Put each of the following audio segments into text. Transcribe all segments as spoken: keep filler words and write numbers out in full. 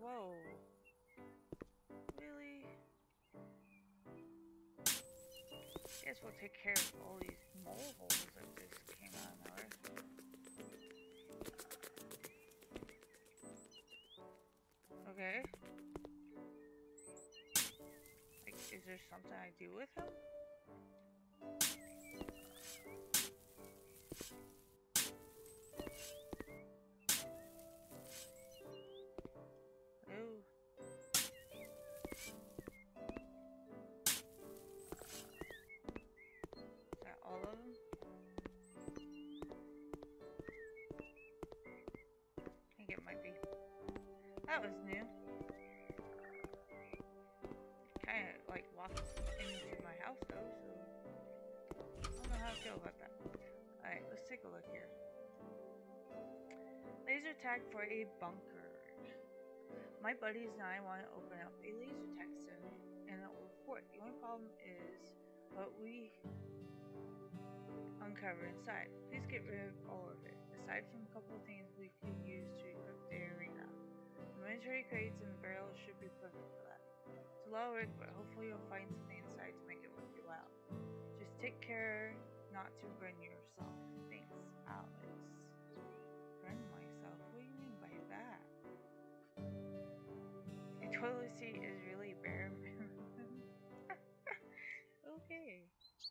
Whoa. Really? Guess we'll take care of all these mole holes that just came out of nowhere. Okay. Like, is there something I do with him? Oh. Is that all of them? I think it might be. That was new. Kind of like walked into my house though, so I don't know how I feel about that. Alright, let's take a look here. Laser tag for a bunker. My buddies and I want to open up a laser tag center in the old fort. The only problem is what we uncover inside. Please get rid of all of it, aside from a couple of things we could use to equip the arena. The military crates and barrels should be perfect for that. It's a lot of work, but hopefully you'll find something inside to make it worth your while. Just take care not to burn yourself. Thanks, Alex. Burn myself? What do you mean by that? Your toilet seat is really bare. Okay.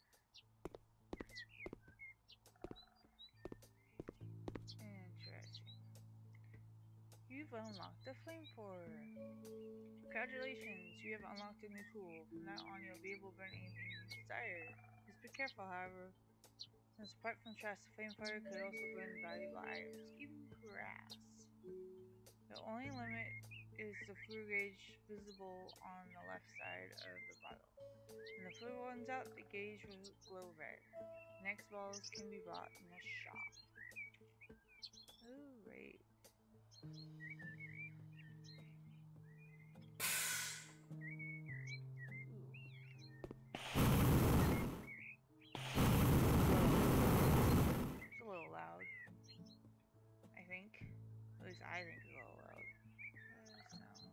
Interesting. You've unlocked the flamethrower. Congratulations, you have unlocked a new tool. From now on, you'll be able to burn anything you desire. Just be careful, however, since apart from trash, the flamethrower could also burn valuable items, even grass. The only limit is the fluid gauge visible on the left side of the bottle. When the fluid runs out, the gauge will glow red. Next bottles can be bought in the shop. Alright. It's a little loud. I think. At least I think it's a little loud. Uh, sound.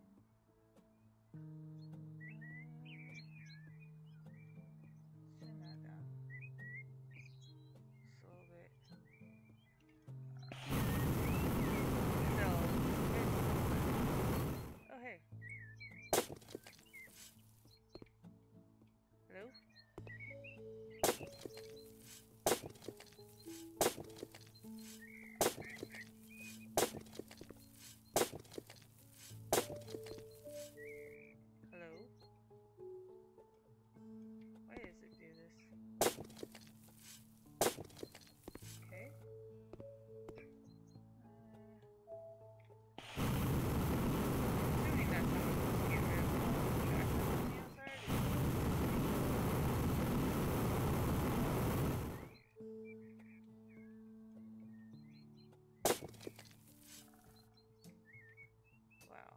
Turn that down. Just a little bit. So, oh hey. Hello? Hello? Why does it do this? Okay. Uh, assuming that's how it's supposed to get rid of all the trash that's on the outside. Wow.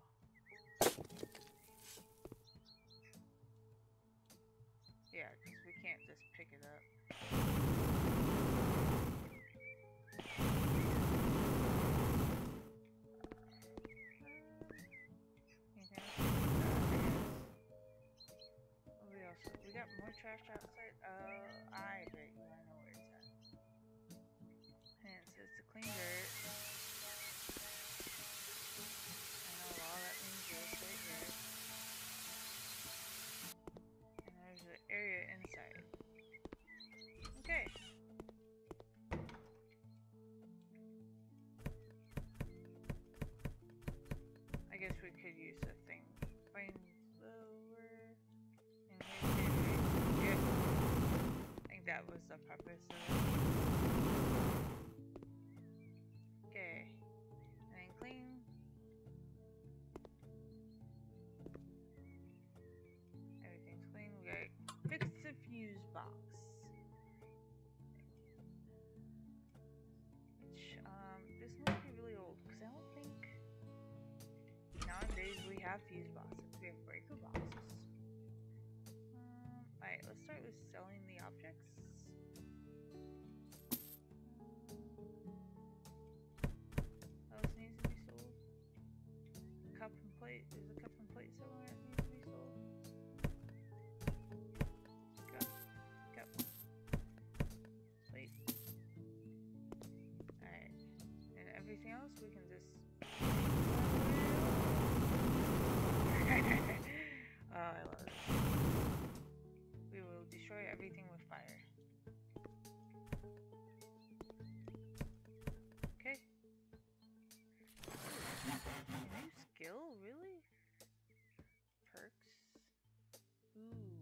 Yeah, because we can't just pick it up. What else? We got more trash outside? Uh, I bet you I know where it's at. And it says to clean dirt. I know all that means is right there. And there's an area inside. Okay. I guess we could use the thing. Flamethrower. And yeah. I think that was the purpose of it. Okay. And then clean. Everything's clean. We got fix the fuse box. Which, um, this might be really old because I don't think nowadays we have fuse boxes. We have breaker boxes. Um, Alright, let's start with selling the objects. What else needs to be sold? Cup and plate. anything else, we can just. Oh, I love it. We will destroy everything with fire. Okay. A new skill, really? Perks. Ooh.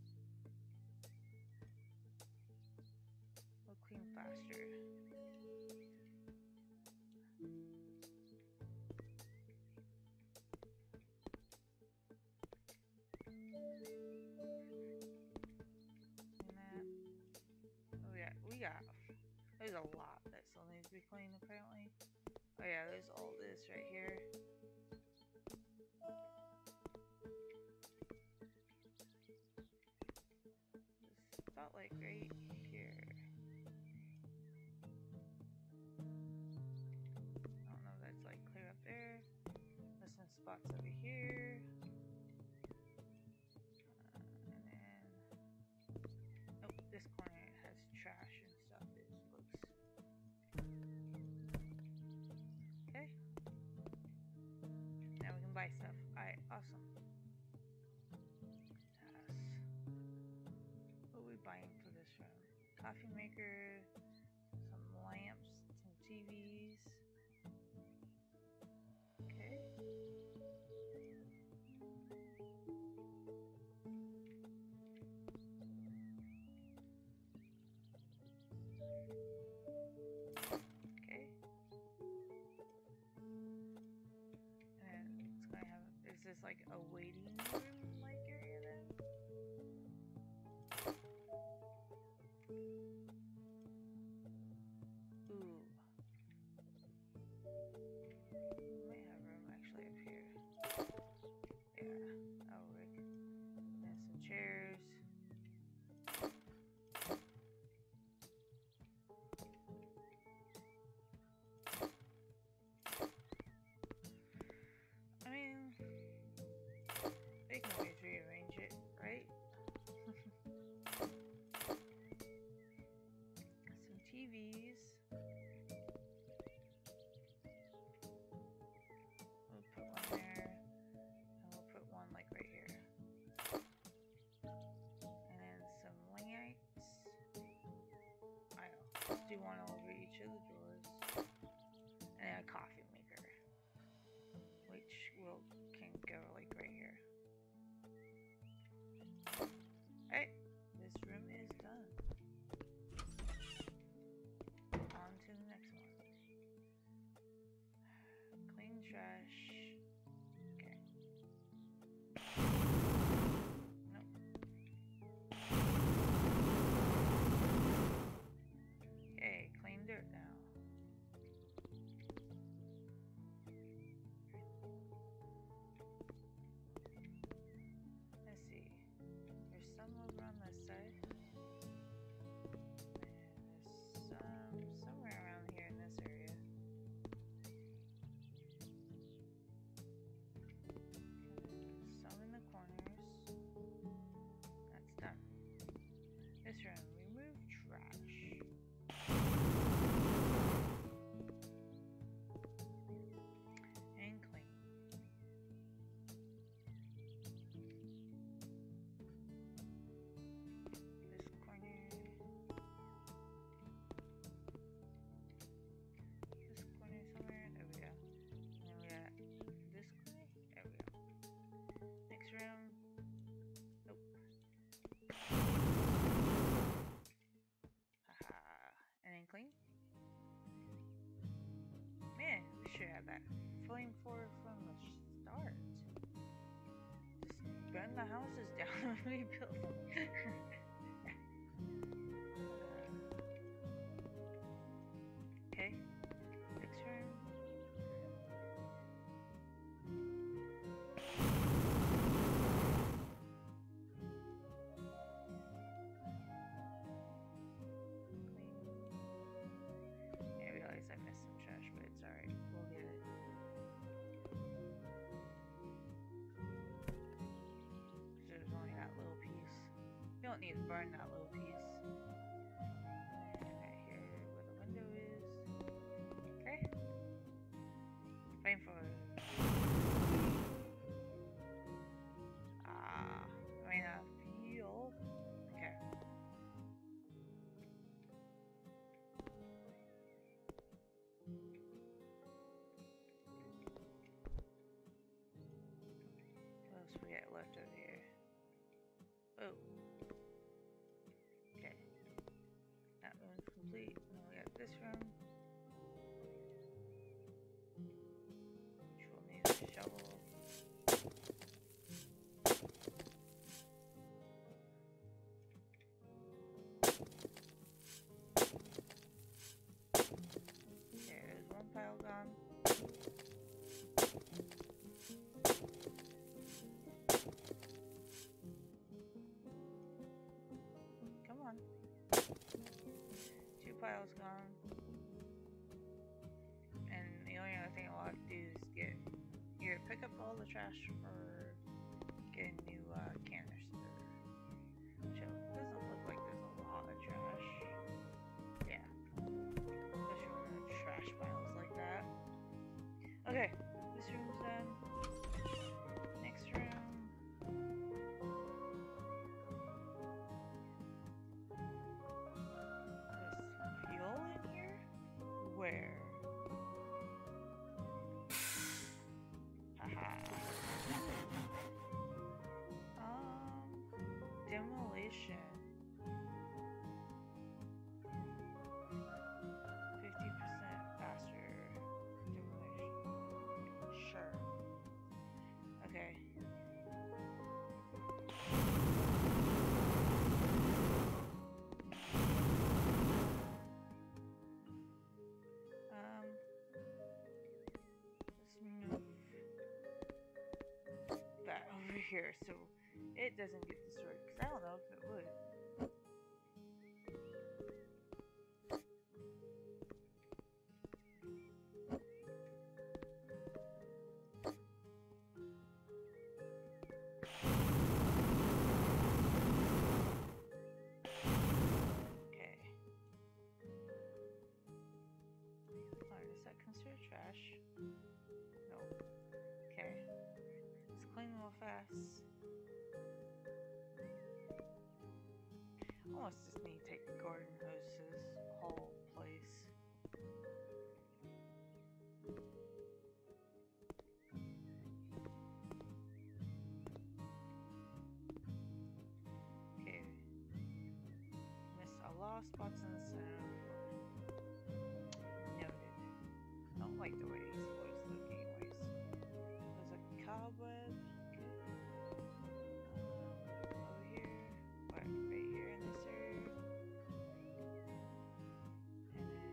We'll clean faster. Yeah, there's a lot that still needs to be cleaned apparently. Oh yeah, there's all this right here. This felt like right here. I don't know if that's like clear up there. There's some spots over here. Uh, and then, oh, this corner has trash and stuff. It looks okay. Now we can buy stuff. Alright, awesome. Yes. What are we buying for this room? Coffee maker, some lamps, some T Vs. Okay. Okay. And it's gonna have, is this like a waiting room like area then? Ooh. We might have room actually up here. Yeah, that'll work. And some chairs. I mean, they can always rearrange it, right? Some T Vs. We'll put one there, and we'll put one like right here. And then some lights. I know. Let's do one over each of the drawers. And then a coffee maker, which will can go like right here. Hey, this room is done. On to the next one. Clean trash. Okay. Nope. Okay, clean dirt now. Let's see. There's some over on this side. And there's some somewhere around here in this area. And some in the corners. That's done. This room, remove trash. And clean. This corner. This corner somewhere. There we go. And then we got this corner. There we go. Next room. Nope. Haha. And then clean. Man, we should have that flame forward from the start. Just burn the houses down and rebuild them. Okay. Next room. Clean. I realize I missed some trash, but it's alright. We'll get it. There's only that little piece. You don't need to burn that little piece. And right here where the window is. Okay. left over here. Oh. Okay. That room's complete. Now we got this room. Which will need a shovel. There's one pile gone. Come on. Two piles gone. And the only other thing I'll have to do is get here, pick up all the trash or get a new uh, canister. Which doesn't look like there's a lot of trash. Yeah. Especially when the trash piles like that. Okay, this room's done. Next room. There's fuel in here? Where? Haha. Um, demolition. fifty percent faster demolition. Sure. Okay. Um, let's move that over here so it doesn't get destroyed. Because I don't know if it would. Okay. Alright, is that considered trash? No. Okay. Let's clean real fast. Almost just need to take the garden hose to this whole place. Okay. Missed a lot of spots in the center. Noted. I don't like the way these boys look anyways. There's a cobweb. Okay. Um, over here. What? Right here in this area. And then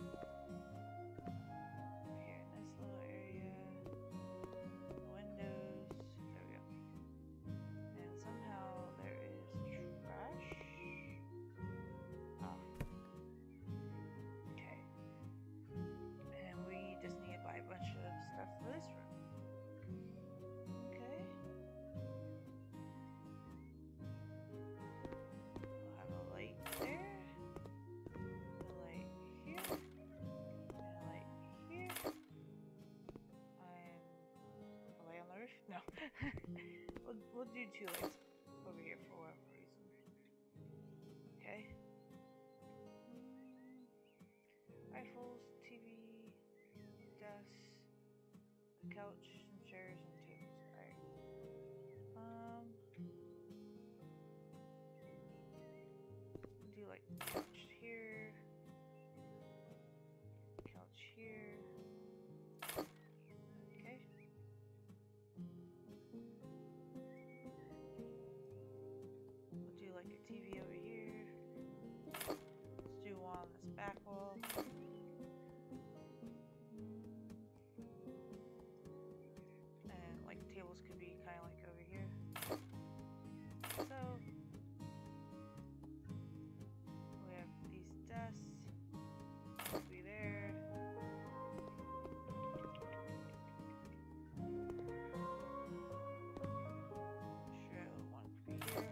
over here in this little area. Windows. There we go. And somehow there is trash. Oh. Okay. And we just need to buy a bunch of stuff for this room. Okay. We'll have a light there. A light here. And a light here. And a light on the roof? No. we'll, we'll do two lights over here for whatever reason. Okay. Rifles, T V, desks, a couch, some chairs, and tables. Alright. Um. Do like couch here, couch here. Okay. We'll do like a T V over here. Let's do one on this back wall. And like tables could be kind of like over here. So we have these desks. Will be there. Sure, one could be here.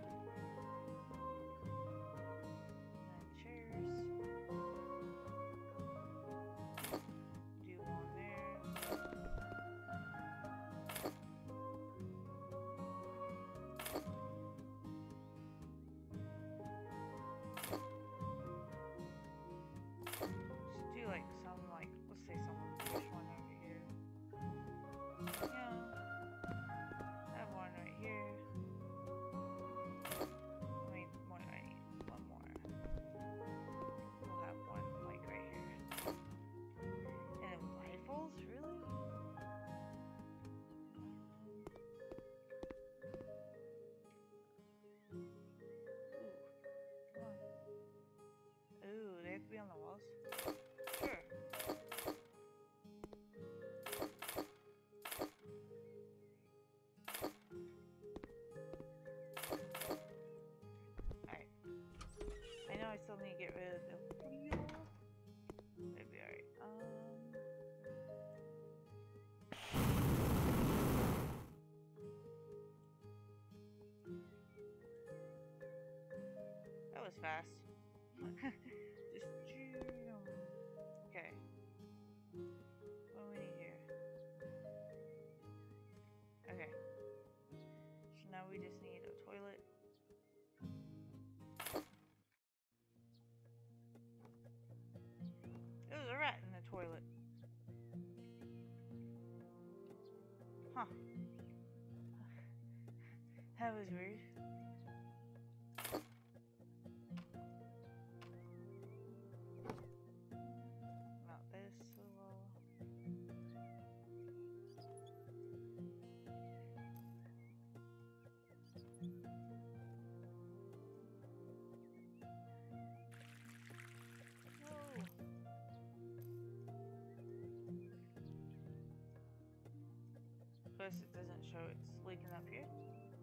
And chairs. Do one there. still need to get rid of the wheel. Maybe alright. Um That was fast. Just okay. What do we need here? Okay. So now we just need a toilet. There's a rat in the toilet. Huh. That was weird. Not this so well. Whoa. Plus it doesn't show it's leaking up here.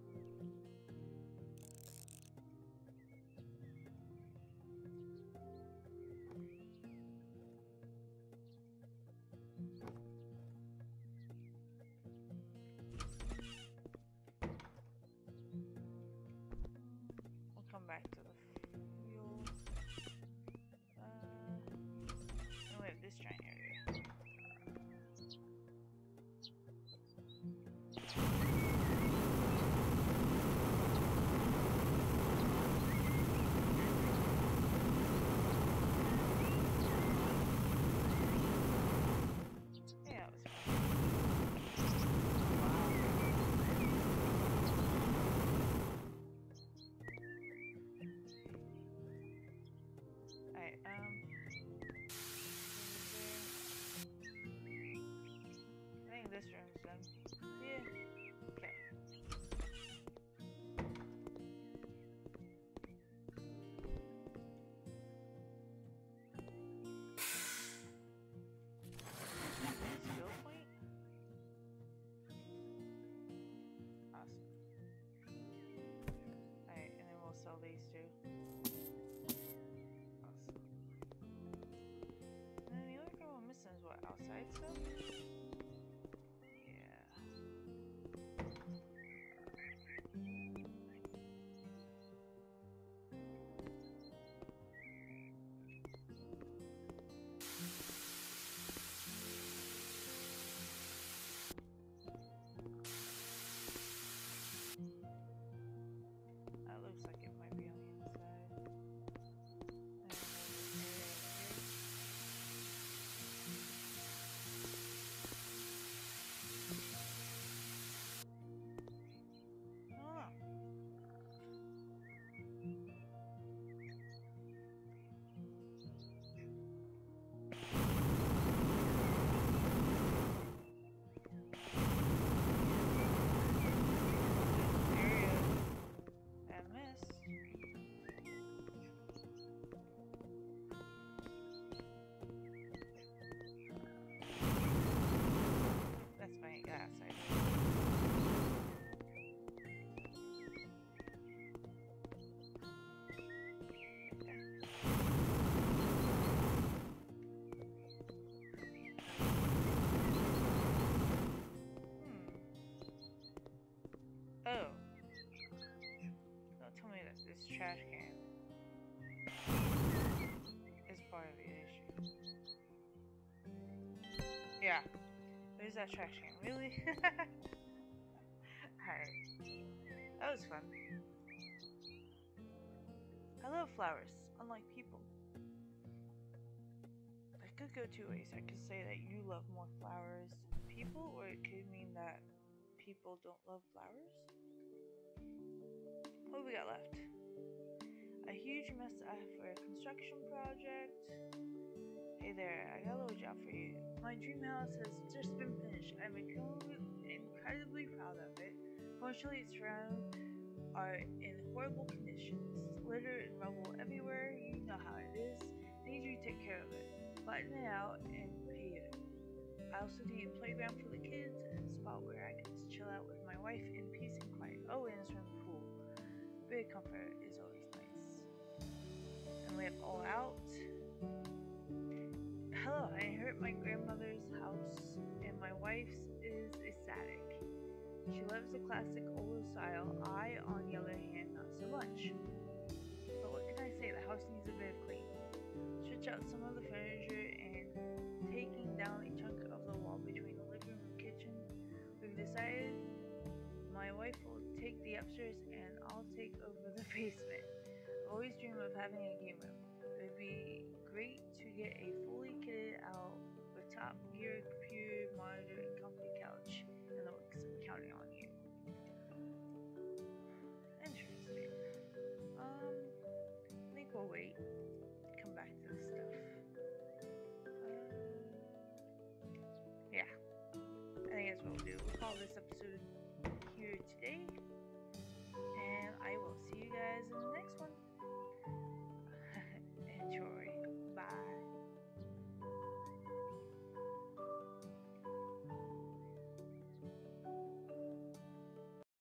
We'll come back to the fuel. Uh, and we have this giant area. This room's done. Yeah. Okay. Skill point? Awesome. Alright, and then we'll sell these two. Awesome. And then the only thing we're missing is what, outside stuff? Oh. Don't tell me that this trash can is part of the issue. Yeah. Where's that trash can? Really? Alright. That was fun. I love flowers, unlike people. It could go two ways. I could say that you love more flowers than people, or it could mean that people don't love flowers. What we got left? A huge mess for a construction project. Hey there, I got a little job for you. My dream house has just been finished. I'm incredibly proud of it. Fortunately, its surroundings are in horrible conditions. Litter and rubble everywhere. You know how it is. I need you to take care of it. Flatten it out and pave it. I also need a playground for the kids and a spot where I can just chill out with my wife in peace and quiet. Oh, and a swimming pool. Big comfort is always nice. And live all out. Hello, I inherit my grandmother's house, and my wife's is ecstatic. She loves the classic old style. I, on the other hand, not so much. But what can I say? The house needs a bit of clean. Switch out some of the furniture and taking down a chunk of the wall between the living room and kitchen. We've decided my wife will take the upstairs and I'll take over the basement. I've always dreamed of having a game room. It would be great to get a fully kitted out with top gear, computer, monitor, and comfy couch in the works. I'm counting on you. Interesting. Um, I think we'll wait. Come back to this stuff. Uh, yeah, I think that's what we'll do. We'll call this episode here today.